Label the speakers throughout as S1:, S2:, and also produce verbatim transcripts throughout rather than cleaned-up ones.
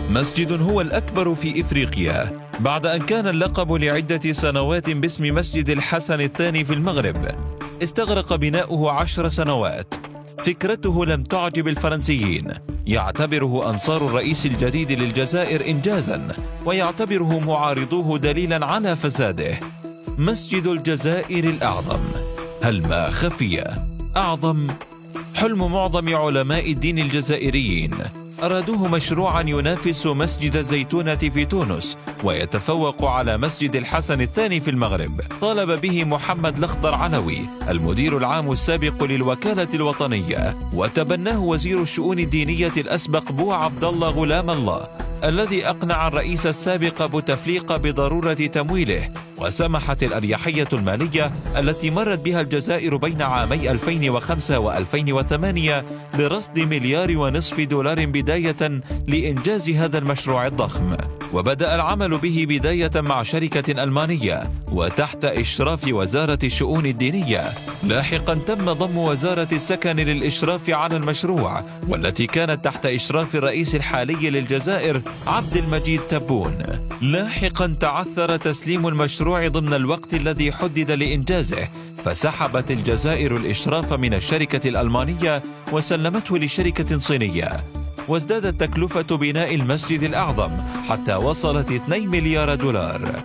S1: مسجد هو الأكبر في إفريقيا بعد أن كان اللقب لعدة سنوات باسم مسجد الحسن الثاني في المغرب. استغرق بناؤه عشر سنوات. فكرته لم تعجب الفرنسيين، يعتبره أنصار الرئيس الجديد للجزائر إنجازا، ويعتبره معارضوه دليلا على فساده. مسجد الجزائر الأعظم، هل ما خفي أعظم؟ حلم معظم علماء الدين الجزائريين، أرادوه مشروعا ينافس مسجد الزيتونة في تونس ويتفوق على مسجد الحسن الثاني في المغرب. طالب به محمد الأخضر علوي المدير العام السابق للوكالة الوطنية، وتبناه وزير الشؤون الدينية الأسبق بو عبد الله غلام الله، الذي أقنع الرئيس السابق بوتفليقة بضرورة تمويله. وسمحت الأريحية المالية التي مرت بها الجزائر بين عامي ألفين وخمسة وألفين وثمانية برصد مليار ونصف دولار بداية لإنجاز هذا المشروع الضخم. وبدأ العمل به بداية مع شركة ألمانية وتحت إشراف وزارة الشؤون الدينية. لاحقا تم ضم وزارة السكن للإشراف على المشروع، والتي كانت تحت إشراف الرئيس الحالي للجزائر عبد المجيد تبون. لاحقا تعثر تسليم المشروع ضمن الوقت الذي حدد لإنجازه، فسحبت الجزائر الإشراف من الشركة الألمانية وسلمته لشركة صينية. وازدادت تكلفة بناء المسجد الأعظم حتى وصلت اثنين مليار دولار.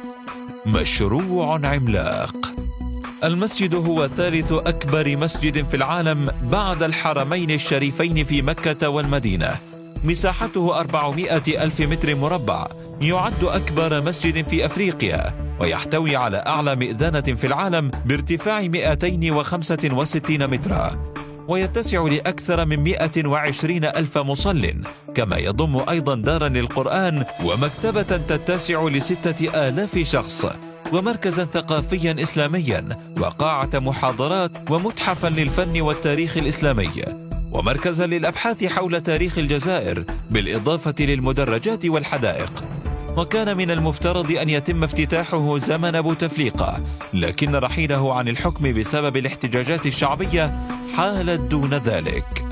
S1: مشروع عملاق. المسجد هو ثالث أكبر مسجد في العالم بعد الحرمين الشريفين في مكة والمدينة. مساحته أربعمائة ألف متر مربع، يعد أكبر مسجد في أفريقيا، ويحتوي على أعلى مئذنة في العالم بارتفاع مئتين وخمسة وستين مترا، ويتسع لأكثر من مئة وعشرين ألف مصل، كما يضم أيضا دارا للقرآن ومكتبة تتسع لستة آلاف شخص، ومركزا ثقافيا إسلاميا، وقاعة محاضرات، ومتحفا للفن والتاريخ الإسلامي، ومركزا للأبحاث حول تاريخ الجزائر، بالإضافة للمدرجات والحدائق. وكان من المفترض أن يتم افتتاحه زمن بوتفليقة، لكن رحيله عن الحكم بسبب الاحتجاجات الشعبية حالت دون ذلك.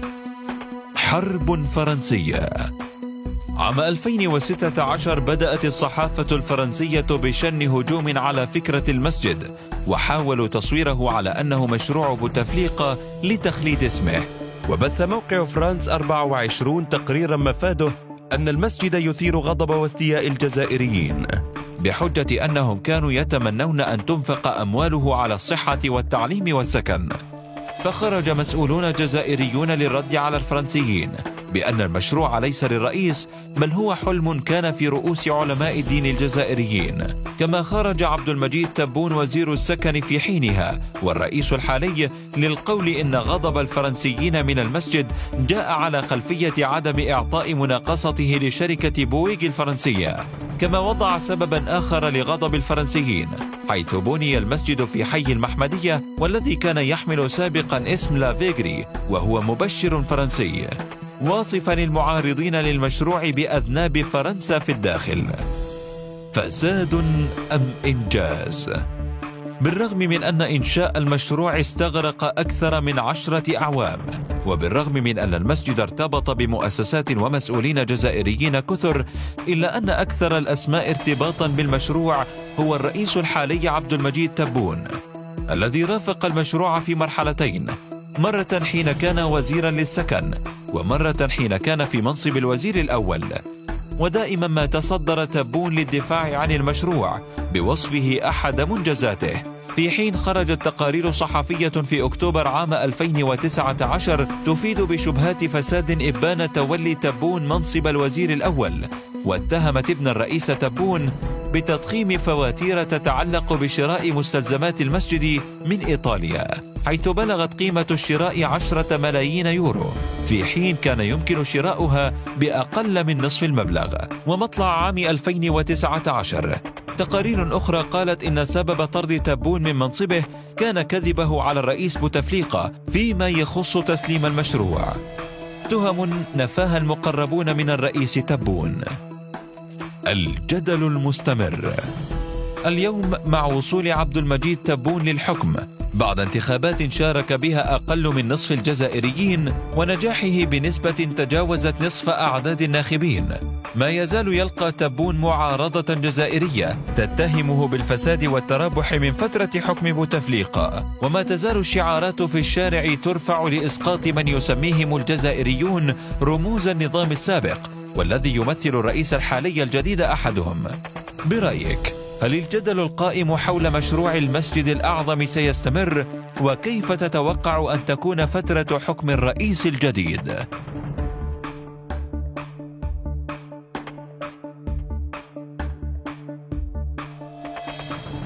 S1: حرب فرنسية. عام ألفين وستة عشر بدأت الصحافة الفرنسية بشن هجوم على فكرة المسجد، وحاولوا تصويره على أنه مشروع بوتفليقة لتخليد اسمه. وبث موقع فرانس أربعة وعشرين تقريرا مفاده أن المسجد يثير غضب واستياء الجزائريين، بحجة أنهم كانوا يتمنون أن تنفق أمواله على الصحة والتعليم والسكن. فخرج مسؤولون جزائريون للرد على الفرنسيين بأن المشروع ليس للرئيس، بل هو حلم كان في رؤوس علماء الدين الجزائريين. كما خرج عبد المجيد تبون وزير السكن في حينها والرئيس الحالي للقول إن غضب الفرنسيين من المسجد جاء على خلفية عدم إعطاء مناقصته لشركة بويغ الفرنسية. كما وضع سببا آخر لغضب الفرنسيين، حيث بني المسجد في حي المحمدية، والذي كان يحمل سابقا اسم لافيغري، وهو مبشر فرنسي، واصفا المعارضين للمشروع بأذناب فرنسا في الداخل. فساد أم إنجاز؟ بالرغم من أن إنشاء المشروع استغرق أكثر من عشرة أعوام، وبالرغم من أن المسجد ارتبط بمؤسسات ومسؤولين جزائريين كثر، إلا أن أكثر الأسماء ارتباطا بالمشروع هو الرئيس الحالي عبد المجيد تبون، الذي رافق المشروع في مرحلتين، مرة حين كان وزيرا للسكن، ومرة حين كان في منصب الوزير الأول. ودائما ما تصدر تبون للدفاع عن المشروع بوصفه أحد منجزاته، في حين خرجت تقارير صحفية في أكتوبر عام ألفين وتسعة عشر تفيد بشبهات فساد إبان تولي تبون منصب الوزير الأول، واتهمت ابن الرئيس تبون بتضخيم فواتير تتعلق بشراء مستلزمات المسجد من إيطاليا، حيث بلغت قيمة الشراء عشرة ملايين يورو، في حين كان يمكن شراؤها بأقل من نصف المبلغ. ومطلع عام ألفين وتسعة عشر تقارير أخرى قالت إن سبب طرد تبون من منصبه كان كذبه على الرئيس بوتفليقة فيما يخص تسليم المشروع، تهم نفاها المقربون من الرئيس تبون. الجدل المستمر. اليوم مع وصول عبد المجيد تبون للحكم بعد انتخابات شارك بها أقل من نصف الجزائريين ونجاحه بنسبة تجاوزت نصف أعداد الناخبين، ما يزال يلقى تبون معارضة جزائرية تتهمه بالفساد والترابح من فترة حكم بوتفليقة، وما تزال الشعارات في الشارع ترفع لإسقاط من يسميهم الجزائريون رموز النظام السابق والذي يمثل الرئيس الحالي الجديد أحدهم. برأيك، هل الجدل القائم حول مشروع المسجد الأعظم سيستمر؟ وكيف تتوقع أن تكون فترة حكم الرئيس الجديد؟